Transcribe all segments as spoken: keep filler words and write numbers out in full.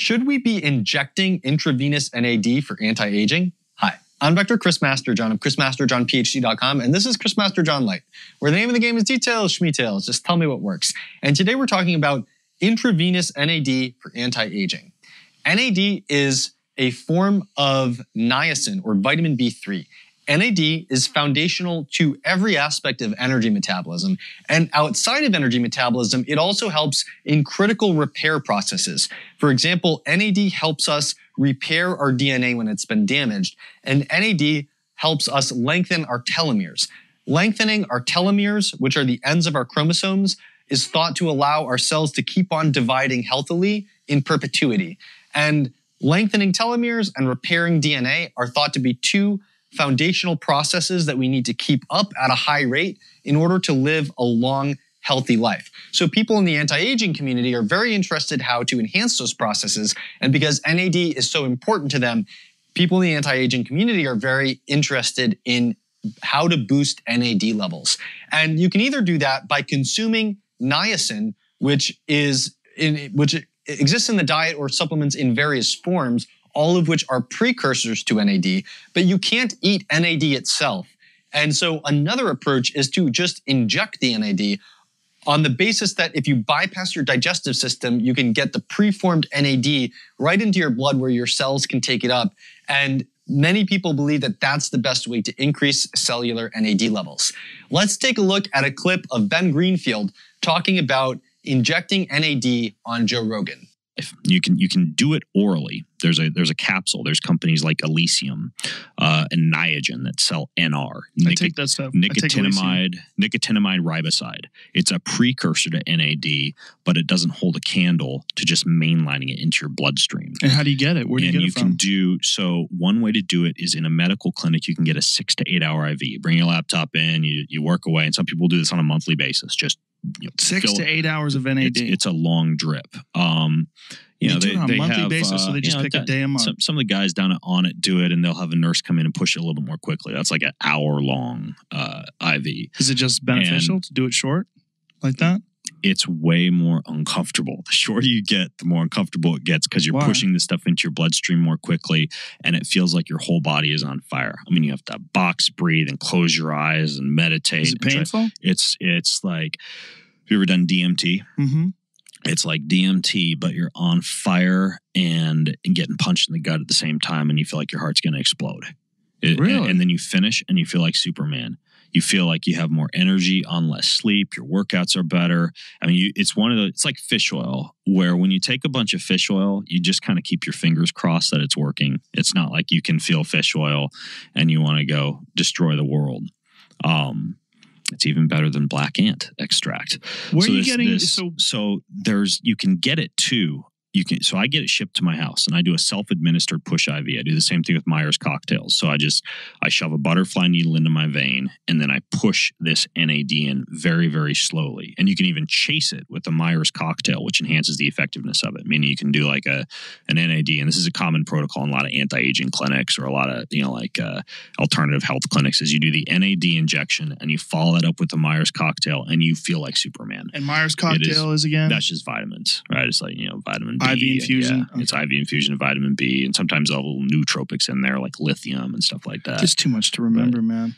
Should we be injecting intravenous N A D for anti-aging? Hi, I'm Doctor Chris Masterjohn of chris masterjohn p h d dot com, and this is Chris Masterjohn Lite, where the name of the game is details, schmeetails, just tell me what works. And today we're talking about intravenous N A D for anti-aging. N A D is a form of niacin or vitamin B three. N A D is foundational to every aspect of energy metabolism. And outside of energy metabolism, it also helps in critical repair processes. For example, N A D helps us repair our D N A when it's been damaged. And N A D helps us lengthen our telomeres. Lengthening our telomeres, which are the ends of our chromosomes, is thought to allow our cells to keep on dividing healthily in perpetuity. And lengthening telomeres and repairing D N A are thought to be two foundational processes that we need to keep up at a high rate in order to live a long, healthy life. So people in the anti-aging community are very interested how to enhance those processes. And because N A D is so important to them, people in the anti-aging community are very interested in how to boost N A D levels. And you can either do that by consuming niacin, which is in, which exists in the diet or supplements in various forms, all of which are precursors to N A D, but you can't eat N A D itself. And so another approach is to just inject the N A D on the basis that if you bypass your digestive system, you can get the preformed N A D right into your blood where your cells can take it up. And many people believe that that's the best way to increase cellular N A D levels. Let's take a look at a clip of Ben Greenfield talking about injecting N A D on Joe Rogan. You can you can do it orally. There's a there's a capsule. There's companies like Elysium uh, and Niagen that sell N R. I take that stuff. Nicotinamide nicotinamide riboside. It's a precursor to N A D, but it doesn't hold a candle to just mainlining it into your bloodstream. And how do you get it? Where do you and get you it from? can do so. One way to do it is in a medical clinic. You can get a six to eight hour I V. You bring your laptop in. You you work away, and some people do this on a monthly basis. Just you know, six to eight hours of N A D. It's, it's a long drip. Um, you know, they, they, do it on they a monthly have, basis, uh, so they just you know, pick a day a month. Some, some of the guys down at On It do it, and they'll have a nurse come in and push it a little bit more quickly. That's like an hour long uh, I V. Is it just beneficial and, to do it short like that? It's way more uncomfortable. The shorter you get, the more uncomfortable it gets because you're Why? pushing this stuff into your bloodstream more quickly, and it feels like your whole body is on fire. I mean, you have to box breathe and close your eyes and meditate. Is it painful? It's it's like, have you ever done D M T? Mm-hmm. It's like D M T, but you're on fire and, and getting punched in the gut at the same time, and you feel like your heart's going to explode. It, Really? And, and then you finish, and you feel like Superman. You feel like you have more energy on less sleep. Your workouts are better. I mean, you, it's one of the. It's like fish oil, where when you take a bunch of fish oil, you just kind of keep your fingers crossed that it's working. It's not like you can feel fish oil and you want to go destroy the world. Um, It's even better than black ant extract. Where so are you this, getting this, so? So there's you can get it too. You can so I get it shipped to my house, and I do a self-administered push I V. I do the same thing with Myers cocktails. So I just I shove a butterfly needle into my vein, and then I push this N A D in very, very slowly. And you can even chase it with the Myers cocktail, which enhances the effectiveness of it. Meaning you can do like a an N A D, and this is a common protocol in a lot of anti-aging clinics or a lot of you know like uh, alternative health clinics. Is you do the N A D injection, and you follow that up with the Myers cocktail, and you feel like Superman. And Myers cocktail is, is again? That's just vitamins, right? It's like you know vitamin B. I V infusion. Yeah, okay. It's I V infusion of vitamin B, and sometimes a little nootropics in there like lithium and stuff like that. Just too much to remember, but, man.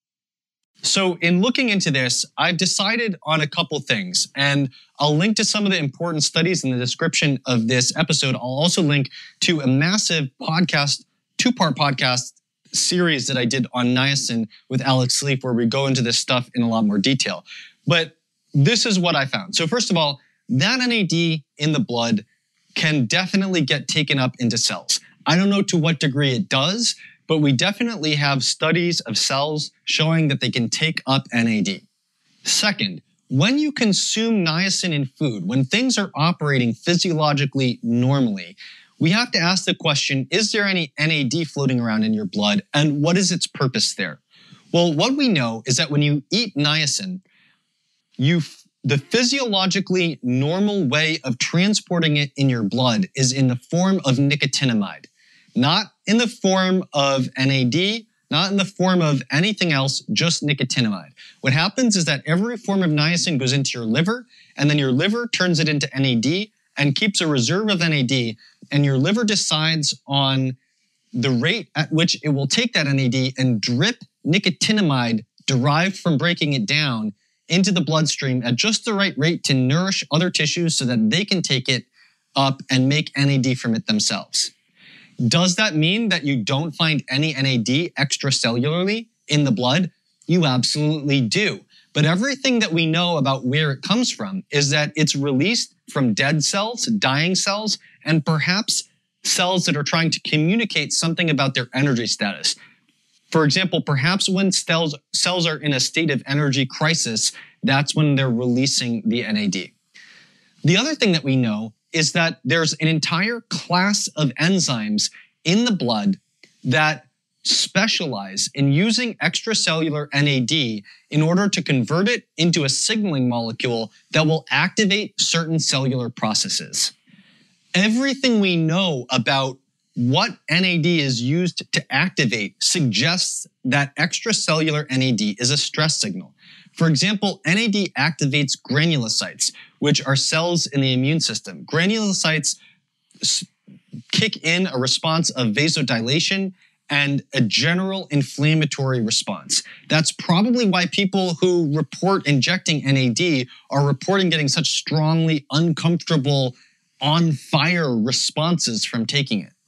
So in looking into this, I've decided on a couple things, and I'll link to some of the important studies in the description of this episode. I'll also link to a massive podcast, two-part podcast series that I did on niacin with Alex Sleep, where we go into this stuff in a lot more detail. But this is what I found. So first of all, that N A D in the blood can definitely get taken up into cells. I don't know to what degree it does, but we definitely have studies of cells showing that they can take up N A D. Second, when you consume niacin in food, when things are operating physiologically normally, we have to ask the question, is there any N A D floating around in your blood, and what is its purpose there? Well, what we know is that when you eat niacin, you the physiologically normal way of transporting it in your blood is in the form of nicotinamide, not in the form of N A D, not in the form of anything else, just nicotinamide. What happens is that every form of niacin goes into your liver, and then your liver turns it into N A D and keeps a reserve of N A D and your liver decides on the rate at which it will take that N A D and drip nicotinamide derived from breaking it down into the bloodstream at just the right rate to nourish other tissues so that they can take it up and make N A D from it themselves. Does that mean that you don't find any N A D extracellularly in the blood? You absolutely do. But everything that we know about where it comes from is that it's released from dead cells, dying cells, and perhaps cells that are trying to communicate something about their energy status. For example, perhaps when cells, cells are in a state of energy crisis, that's when they're releasing the N A D. The other thing that we know is that there's an entire class of enzymes in the blood that specialize in using extracellular N A D in order to convert it into a signaling molecule that will activate certain cellular processes. Everything we know about what N A D is used to activate suggests that extracellular N A D is a stress signal. For example, N A D activates granulocytes, which are cells in the immune system. Granulocytes kick in a response of vasodilation and a general inflammatory response. That's probably why people who report injecting N A D are reporting getting such strongly uncomfortable, on-fire responses from taking it.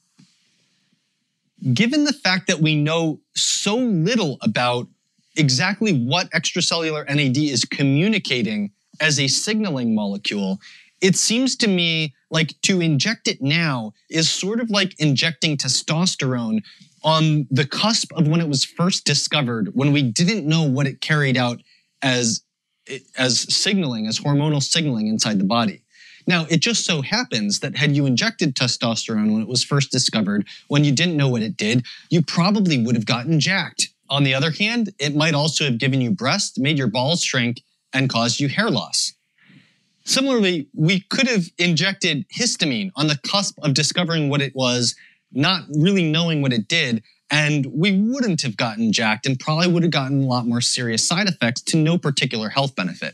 Given the fact that we know so little about exactly what extracellular N A D is communicating as a signaling molecule, it seems to me like to inject it now is sort of like injecting testosterone on the cusp of when it was first discovered, when we didn't know what it carried out as, as signaling, as hormonal signaling inside the body. Now, it just so happens that had you injected testosterone when it was first discovered, when you didn't know what it did, you probably would have gotten jacked. On the other hand, it might also have given you breasts, made your balls shrink, and caused you hair loss. Similarly, we could have injected histamine on the cusp of discovering what it was, not really knowing what it did, and we wouldn't have gotten jacked and probably would have gotten a lot more serious side effects to no particular health benefit.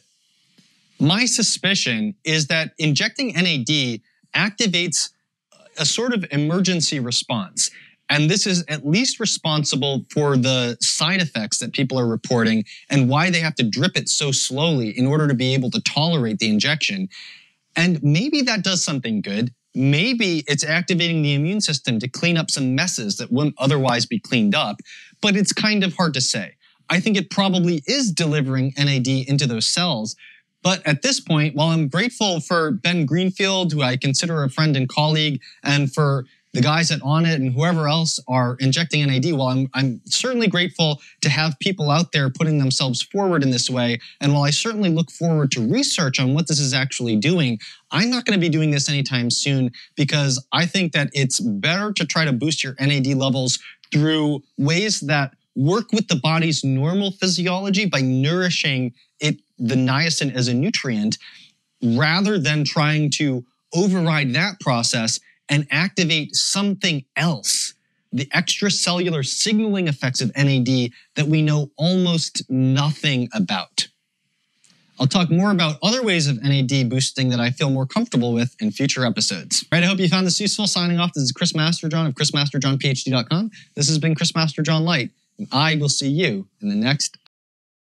My suspicion is that injecting N A D activates a sort of emergency response. And this is at least responsible for the side effects that people are reporting and why they have to drip it so slowly in order to be able to tolerate the injection. And maybe that does something good. Maybe it's activating the immune system to clean up some messes that wouldn't otherwise be cleaned up, but it's kind of hard to say. I think it probably is delivering N A D into those cells. But at this point, while I'm grateful for Ben Greenfield, who I consider a friend and colleague, and for the guys at Onnit and whoever else are injecting N A D, while I'm, I'm certainly grateful to have people out there putting themselves forward in this way, and while I certainly look forward to research on what this is actually doing, I'm not going to be doing this anytime soon because I think that it's better to try to boost your N A D levels through ways that work with the body's normal physiology by nourishing it, the niacin as a nutrient, rather than trying to override that process and activate something else, the extracellular signaling effects of N A D that we know almost nothing about. I'll talk more about other ways of N A D boosting that I feel more comfortable with in future episodes. All right, I hope you found this useful. Signing off, this is Chris Masterjohn of chris masterjohn p h d dot com. This has been Chris Masterjohn Lite, and I will see you in the next